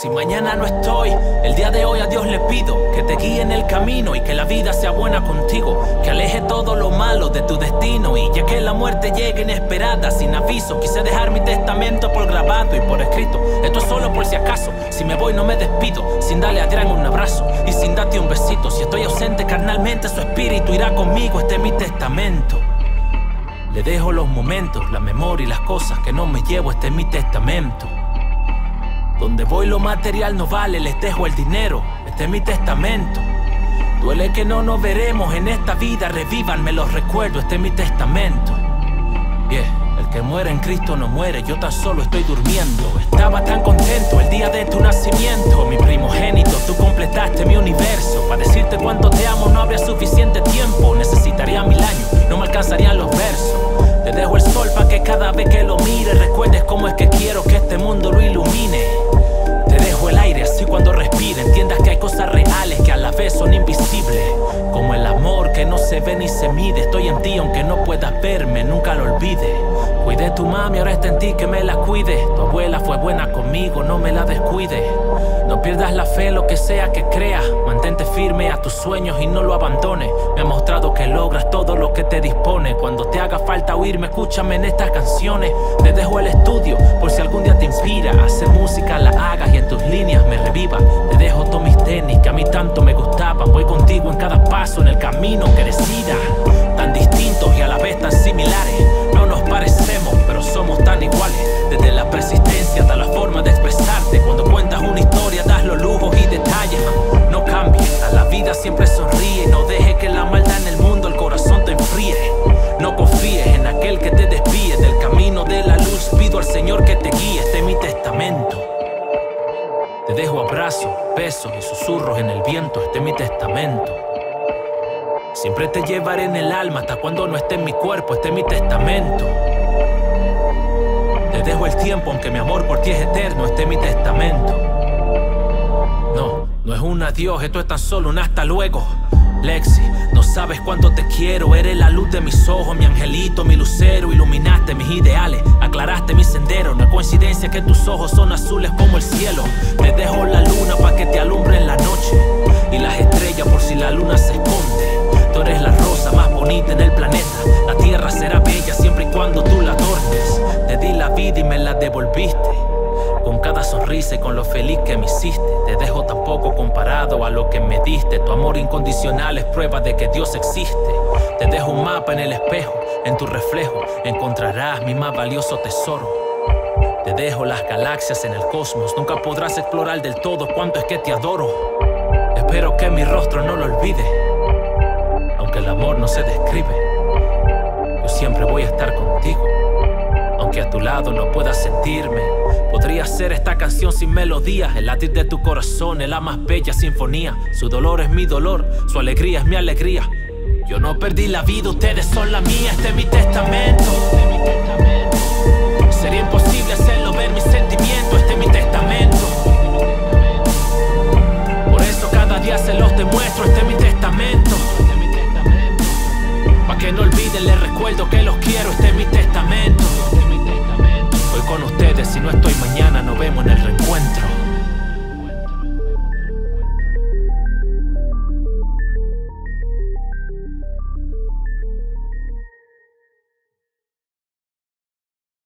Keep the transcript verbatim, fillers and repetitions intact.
Si mañana no estoy, el día de hoy a Dios le pido que te guíe en el camino y que la vida sea buena contigo, que aleje todo lo malo de tu destino. Y ya que la muerte llegue inesperada, sin aviso, quise dejar mi testamento por grabado y por escrito. Esto es solo por si acaso, si me voy no me despido, sin darle a Adrián un abrazo y sin darte un besito. Si estoy ausente carnalmente, su espíritu irá conmigo, este es mi testamento. Le dejo los momentos, la memoria y las cosas que no me llevo, este es mi testamento. Donde voy lo material no vale, les dejo el dinero, este es mi testamento. Duele que no nos veremos en esta vida, revívanme los recuerdos, este es mi testamento. Yeah, el que muere en Cristo no muere, yo tan solo estoy durmiendo. Estaba tan contento el día de tu nacimiento, mi primogénito, tú completaste mi universo. Para decirte cuánto te amo no habría suficiente tiempo, necesitaría mil años, no me alcanzarían los versos. Te dejo el sol para que cada vez que lo mires recuerdes cómo es que quiero que este mundo lo ilumine. Te dejo el aire así cuando respire entiendas que hay cosas reales que a la vez son invisibles, como el amor que no se ve ni se mide. Estoy en ti aunque no puedas verme, nunca lo olvides. Cuidé tu mami, ahora está en ti que me la cuide. Tu abuela fue buena conmigo, no me la descuide. No pierdas la fe, lo que sea que creas. Mantente firme a tus sueños y no lo abandones. Me ha mostrado que logras todo lo que te dispone. Cuando te haga falta oírme, escúchame en estas canciones. Te dejo el estudio por si algún día te inspira a hacer música, la hagas y en tus líneas me reviva. Te dejo todos mis tenis que a mí tanto me gustaban. Voy contigo en cada paso en el camino que decidas. Tan distintos y a la vez tan similares. No nos parecemos, pero somos tan iguales. Desde la persistencia hasta la forma de expresarte. Cuando cuentas una historia das los lujos y detalles. No cambies, a la vida siempre sonríe. No dejes que la maldad en el mundo el corazón te enfríe. No confíes en aquel que te desvíe del camino de la luz. Pido al Señor que te guíe, este es mi testamento. Te dejo abrazos, besos y susurros en el viento, este es mi testamento. Siempre te llevaré en el alma hasta cuando no esté en mi cuerpo, este es mi testamento. Te dejo el tiempo aunque mi amor por ti es eterno, este es mi testamento. No, no es un adiós, esto es tan solo un hasta luego. Lexi, no sabes cuánto te quiero, eres la luz de mis ojos, mi angelito, mi lucero, iluminaste mis ideales, aclaraste mi sendero, no es coincidencia que tus ojos son azules como el cielo. Te dejo la luna para que te alumbre en la noche y las estrellas por si la luna se esconde. Tú eres la rosa más bonita en el planeta, la tierra será bella siempre y cuando tú la adornes. Te di la vida y me la devolviste, con cada sonrisa y con lo feliz que me hiciste. Te dejo tan poco comparado a lo que me diste. Tu amor incondicional es prueba de que Dios existe. Te dejo un mapa en el espejo, en tu reflejo encontrarás mi más valioso tesoro. Te dejo las galaxias en el cosmos, nunca podrás explorar del todo cuánto es que te adoro. Espero que mi rostro no lo olvide, aunque el amor no se describe. Yo siempre voy a estar contigo, aunque a tu lado no puedas sentirme. Podría ser esta canción sin melodía, el latir de tu corazón es la más bella sinfonía. Su dolor es mi dolor, su alegría es mi alegría. Yo no perdí la vida, ustedes son la mía, este es mi testamento. Sería imposible hacerlo ver mis sentimientos, este es mi testamento. Por eso cada día se los demuestro.